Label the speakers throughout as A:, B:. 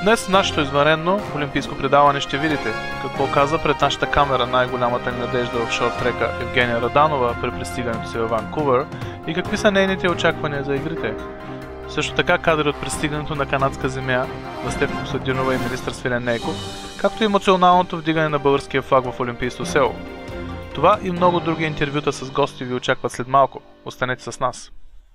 A: Днес в нашето извънредно олимпийско предаване ще видите какво каза пред нашата камера най-голямата ни надежда в шорт-трека Евгения Раданова при пристигането си във Ванкувър и какви са нейните очаквания за игрите. Също така кадри от пристигането на канадска земя на Стефка Костадинова и министър Свилен Нейков, както и емоционалното вдигане на българския флаг в Олимпийско село. Това и много други интервюта с гости ви очакват след малко. Останете с нас!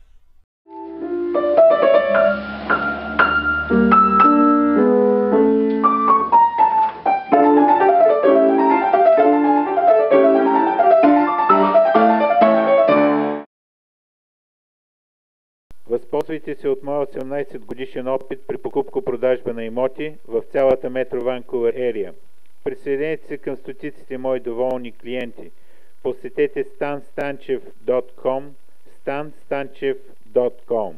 B: Възползвайте се от моя 18 годишен опит при покупко-продажба на имоти в цялата метро Ванкувър ерия. Присъединете се към стотиците мои доволни клиенти. Посетете stanstanchev.com stanstanchev.com.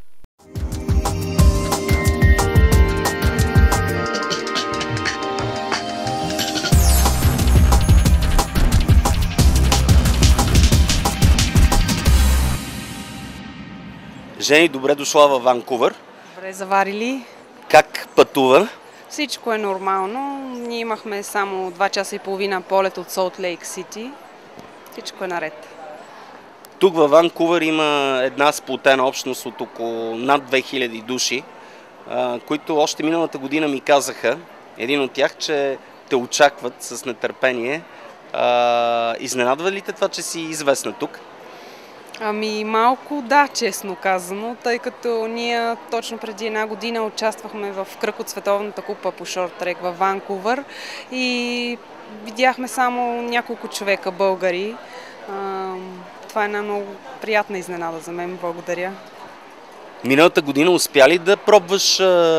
C: Жени, добре дошла във Ванкувър.
D: Добре заварили.
C: Как пътува?
D: Всичко е нормално. Ние имахме само 2 часа и половина полет от Солт Лейк Сити. Всичко е наред.
C: Тук във Ванкувър има една сплотена общност от около над 2000 души, които още миналата година ми казаха, един от тях, че те очакват с нетърпение. Изненадва ли те това, че си известна тук?
D: Ами малко да, честно казано, тъй като ние точно преди една година участвахме в кръг от Световната купа по шорт-трек във Ванкувър и видяхме само няколко човека българи. Това е една много приятна изненада за мен. Благодаря.
C: Миналата година успя ли да пробваш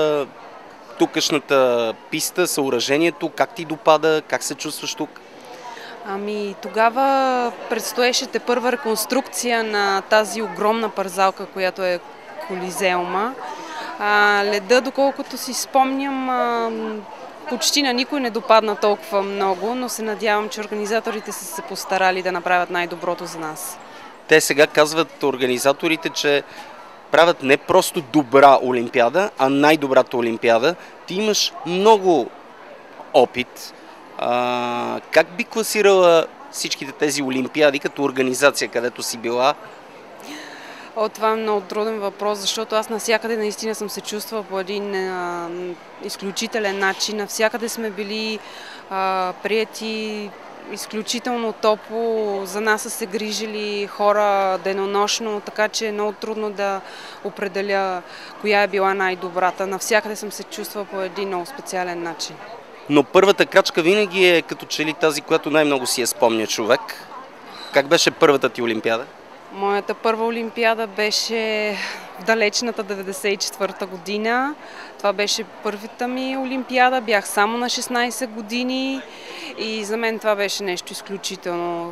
C: тукашната писта, съоръжението? Как ти допада? Как се чувстваш тук?
D: Ами тогава предстоеше тепърва реконструкция на тази огромна парзалка, която е Колизеума. Леда, доколкото си спомням, почти на никой не допадна толкова много, но се надявам, че организаторите са се постарали да направят най-доброто за нас.
C: Те сега казват, организаторите, че правят не просто добра олимпиада, а най-добрата олимпиада. Ти имаш много опит. Как би класирала всичките тези олимпиади като организация, където си била?
D: Това е много труден въпрос, защото аз навсякъде наистина съм се чувствала по един изключителен начин. Навсякъде сме били приети изключително топло. За нас са се грижили хора денонощно, така че е много трудно да определя коя е била най-добрата. Навсякъде съм се чувствала по един много специален начин.
C: Но първата крачка винаги е като че ли тази, която най-много си я спомня човек. Как беше първата ти олимпиада?
D: Моята първа олимпиада беше в далечната 94-та година. Това беше първата ми олимпиада. Бях само на 16 години и за мен това беше нещо изключително.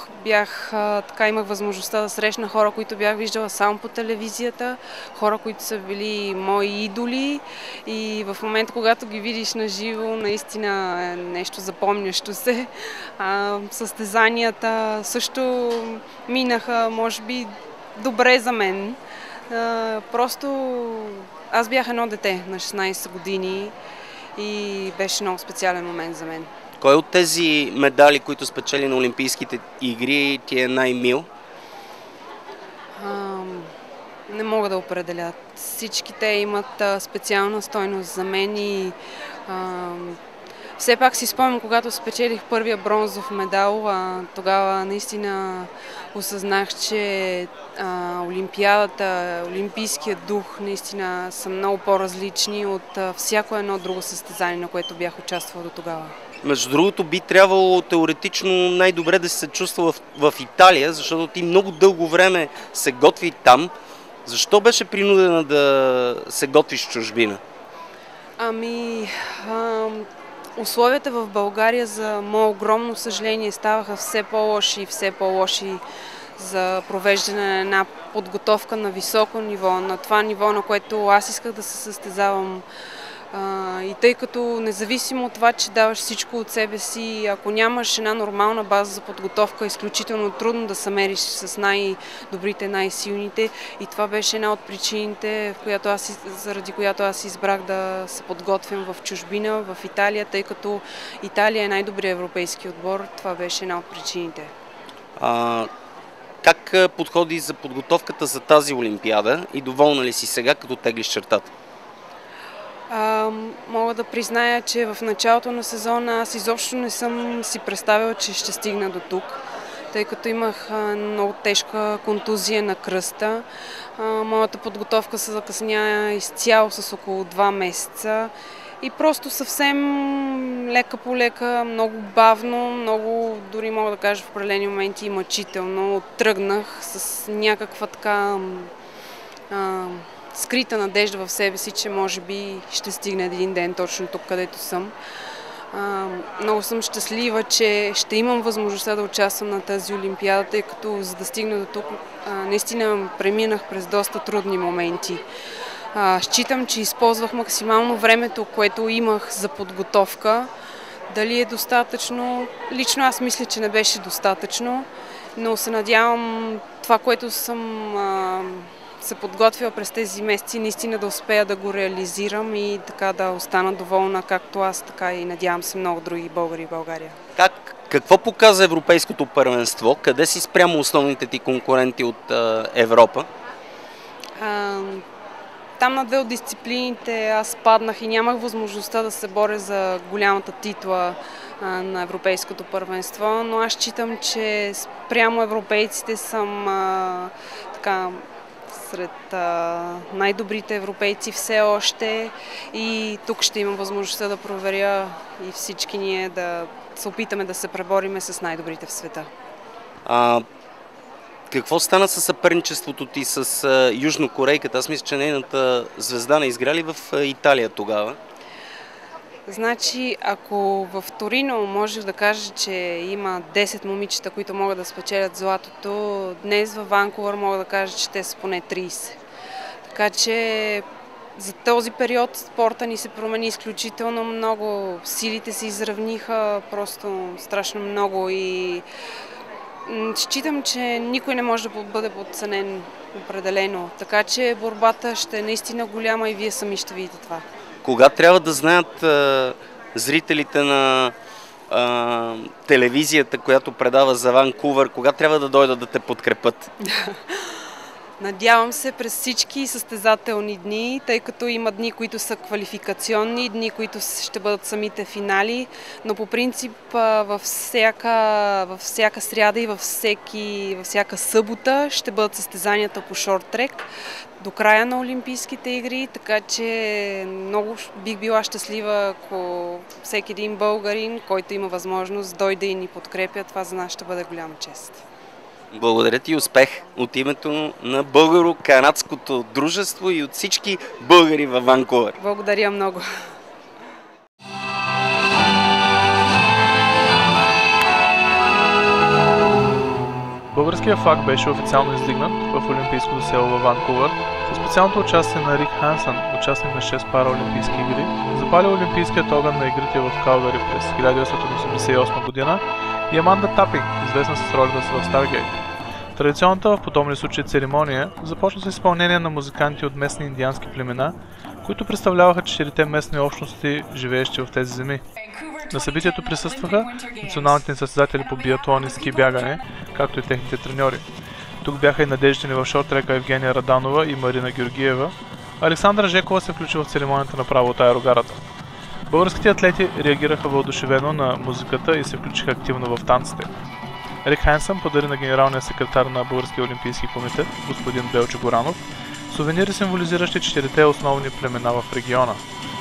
D: Имах възможността да срещна хора, които бях виждала само по телевизията, хора, които са били мои идоли и в момента, когато ги видиш на живо, наистина е нещо запомнящо се. Състезанията също минаха, може би, добре за мен. Просто аз бях едно дете на 16 години и беше много специален момент за мен.
C: Кой от тези медали, които спечели на Олимпийските игри, ти е най-мил?
D: Не мога да определя. Всички те имат специална стойност за мен и все пак си спомням, когато спечелих първия бронзов медал, тогава наистина осъзнах, че олимпиадата, олимпийският дух наистина са много по-различни от всяко едно друго състезание, на което бях участвала до тогава.
C: Между другото, би трябвало теоретично най-добре да се чувства в Италия, защото ти много дълго време се готви там. Защо беше принудена да се готвиш в чужбина?
D: Условията в България, за мое огромно съжаление, ставаха все по-лоши и все по-лоши за провеждане на една подготовка на високо ниво, на това ниво, на което аз исках да се състезавам. И тъй като независимо от това, че даваш всичко от себе си, ако нямаш една нормална база за подготовка, е изключително трудно да се мериш с най-добрите, най-силните. И това беше една от причините, заради която аз избрах да се подготвям в чужбина, в Италия, тъй като Италия е най-добрият европейски отбор. Това беше една от причините.
C: Как подходи за подготовката за тази олимпиада и доволна ли си сега, като теглиш чертата?
D: Мога да призная, че в началото на сезона аз изобщо не съм си представила, че ще стигна до тук, тъй като имах много тежка контузия на кръста. Моята подготовка се закъсня изцяло с около 2 месеца и просто съвсем лека по лека, много бавно, много, дори мога да кажа в определени моменти, мъчително тръгнах с някаква така скрита надежда в себе си, че може би ще стигне един ден точно тук, където съм. Много съм щастлива, че ще имам възможността да участвам на тази олимпиада, тъй като за да стигна до тук, наистина преминах през доста трудни моменти. Считам, че използвах максимално времето, което имах за подготовка. Дали е достатъчно? Лично аз мисля, че не беше достатъчно, но се надявам това, което съм се подготвила през тези месеци, наистина да успея да го реализирам и така да остана доволна както аз, така и надявам се много други българи в България.
C: Какво показа Европейското първенство? Къде си спрямо основните ти конкуренти от Европа?
D: Там на 2 от дисциплините аз паднах и нямах възможността да се боря за голямата титла на Европейското първенство, но аз считам, че спрямо европейците съм сред най-добрите европейци все още и тук ще имам възможността да проверя и всички ние да се опитаме да се пребориме с най-добрите в света.
C: Какво стана със съперничеството ти с южнокорейката? Аз мисля, че нейната звезда не изгря ли в Италия тогава?
D: Значи, ако в Торино можех да кажа, че има 10 момичета, които могат да спечелят златото, днес във Ванкувър мога да кажа, че те са поне 30. Така че за този период спорта ни се промени изключително много, силите се изравниха просто страшно много и считам, че никой не може да бъде подценен определено. Така че борбата ще е наистина голяма и вие сами ще видите това.
C: Кога трябва да знаят зрителите на телевизията, която предава за Ванкувър, кога трябва да дойдат да те подкрепят?
D: Надявам се през всички състезателни дни, тъй като има дни, които са квалификационни, дни, които ще бъдат самите финали, но по принцип във всяка сряда и във всяка събота ще бъдат състезанията по шорт-трек до края на Олимпийските игри, така че много бих била щастлива, ако всеки един българин, който има възможност, дойде и ни подкрепя. Това за нас ще бъде голяма чест.
C: Благодаря ти и успех от името на Българо-канадското дружество и от всички българи във Ванкувър.
D: Благодаря много.
A: Българският флаг беше официално издигнат в Олимпийското село във Ванкувър със специалното участие на Рик Хансън, участник на 6 параолимпийски игри, запали олимпийският огън на игрите в Калгари през 1988 година и Аманда Тапинг, известна с ролята си в Старгейт. Традиционната в подобни случаи церемония започна с изпълнение на музиканти от местни индиански племена, които представляваха 4 местни общности, живеещи в тези земи. На събитието присъстваха националните състезатели по биатлон и ски бягане, както и техните треньори. Тук бяха и надеждите в шорт-трека Евгения Раданова и Марина Георгиева. Александра Жекова се включи в церемонията направо от аерогарата. Българските атлети реагираха въодушевено на музиката и се включиха активно в танците. Рик Хансън подари на генералния секретар на Българския олимпийски комитет, господин Белчо Горанов, сувенири, символизиращи 4 основни племена в региона.